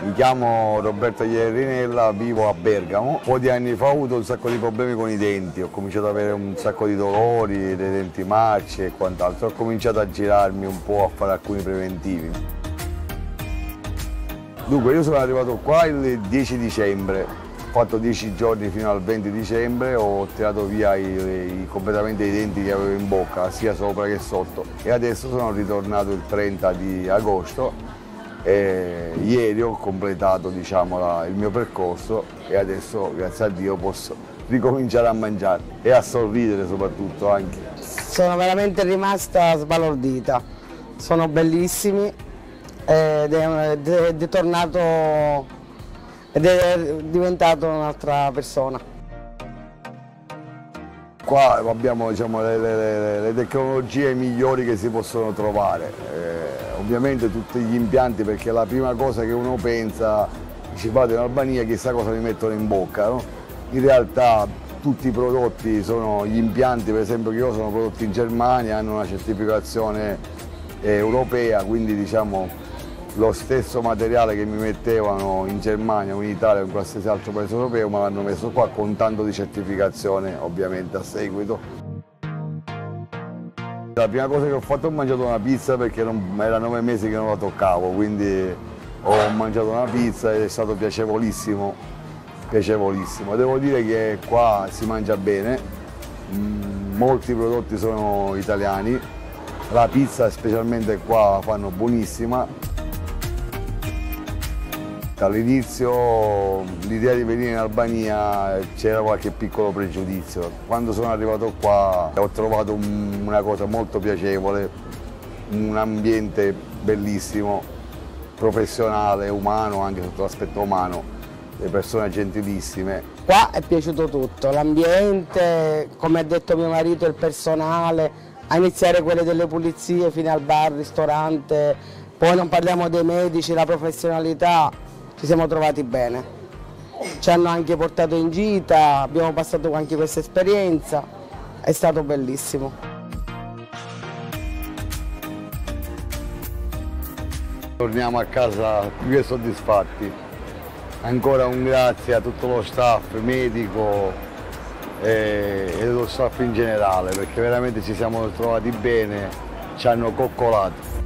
Mi chiamo Roberto Ierinella, vivo a Bergamo. Un po' di anni fa ho avuto un sacco di problemi con i denti, ho cominciato ad avere un sacco di dolori, dei denti marci e quant'altro. Ho cominciato a girarmi un po', a fare alcuni preventivi. Dunque, io sono arrivato qua il 10 dicembre, ho fatto 10 giorni fino al 20 dicembre, ho tirato via completamente i denti che avevo in bocca, sia sopra che sotto, e adesso sono ritornato il 30 di agosto. E ieri ho completato, diciamo, il mio percorso e adesso, grazie a Dio, posso ricominciare a mangiare e a sorridere soprattutto anche. Sono veramente rimasta sbalordita, sono bellissimi ed è tornato ed è diventato un'altra persona. Qua abbiamo, diciamo, le tecnologie migliori che si possono trovare. Ovviamente tutti gli impianti, perché la prima cosa che uno pensa, dice vado in Albania, chissà cosa mi mettono in bocca, no? In realtà tutti i prodotti sono, gli impianti per esempio che io sono prodotti in Germania, hanno una certificazione europea, quindi diciamo lo stesso materiale che mi mettevano in Germania o in Italia o in qualsiasi altro paese europeo me l'hanno messo qua con tanto di certificazione ovviamente a seguito. La prima cosa che ho fatto, ho mangiato una pizza perché era 9 mesi che non la toccavo, quindi ho mangiato una pizza ed è stato piacevolissimo, piacevolissimo. Devo dire che qua si mangia bene, molti prodotti sono italiani, la pizza specialmente qua la fanno buonissima. All'inizio l'idea di venire in Albania c'era qualche piccolo pregiudizio. Quando sono arrivato qua ho trovato una cosa molto piacevole, un ambiente bellissimo, professionale, umano, anche sotto l'aspetto umano, le persone gentilissime. Qua è piaciuto tutto, l'ambiente, come ha detto mio marito, il personale, a iniziare quelle delle pulizie fino al bar, ristorante, poi non parliamo dei medici, la professionalità. Ci siamo trovati bene, ci hanno anche portato in gita, abbiamo passato anche questa esperienza, è stato bellissimo. Torniamo a casa più che soddisfatti, ancora un grazie a tutto lo staff medico e lo staff in generale, perché veramente ci siamo trovati bene, ci hanno coccolato.